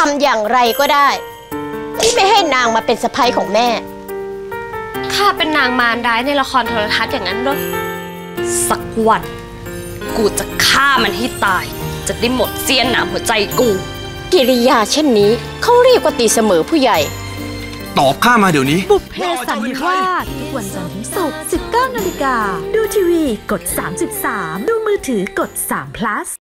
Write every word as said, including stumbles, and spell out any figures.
ำอย่างไรก็ได้ที่ไม่ให้นางมาเป็นสะใภ้ของแม่ข้าเป็นนางมารร้ายในละครโทรทัศน์อย่างนั้นหรอสักวันกูจะฆ่ามันให้ตายจะได้หมดเสี้ยนหนามหัวใจกูกิริยาเช่นนี้เขาเรียกว่าตีเสมอผู้ใหญ่ตอบข้ามาเดี๋ยวนี้บุพเพสันนิวาสทุกวันจันทร์ถึงศุกร์ สิบเก้านาฬิกาดูทีวีกดสามสิบสามดูมือถือกดสาม plus